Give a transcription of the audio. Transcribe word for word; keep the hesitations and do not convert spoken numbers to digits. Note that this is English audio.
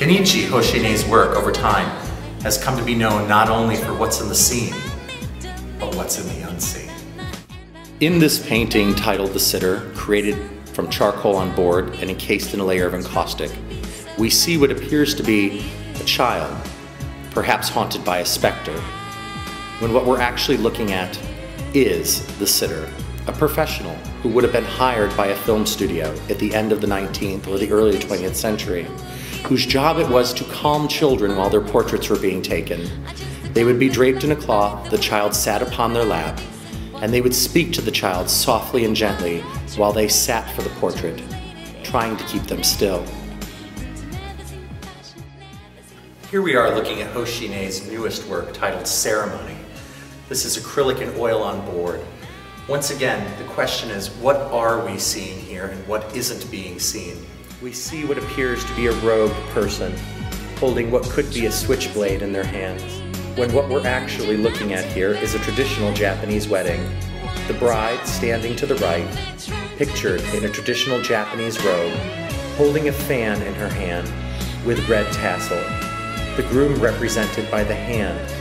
Kenichi Hoshine's work over time has come to be known not only for what's in the seen, but what's in the unseen. In this painting titled The Sitter, created from charcoal on board and encased in a layer of encaustic, we see what appears to be a child, perhaps haunted by a specter, when what we're actually looking at is the sitter, a professional who would have been hired by a film studio at the end of the nineteenth or the early twentieth century, whose job it was to calm children while their portraits were being taken. They would be draped in a cloth, the child sat upon their lap, and they would speak to the child softly and gently while they sat for the portrait, trying to keep them still. Here we are looking at Hoshine's newest work titled Ceremony. This is acrylic and oil on board. Once again, the question is, what are we seeing here and what isn't being seen? We see what appears to be a robed person holding what could be a switchblade in their hands, when what we're actually looking at here is a traditional Japanese wedding. The bride, standing to the right, pictured in a traditional Japanese robe, holding a fan in her hand with red tassel. The groom represented by the hand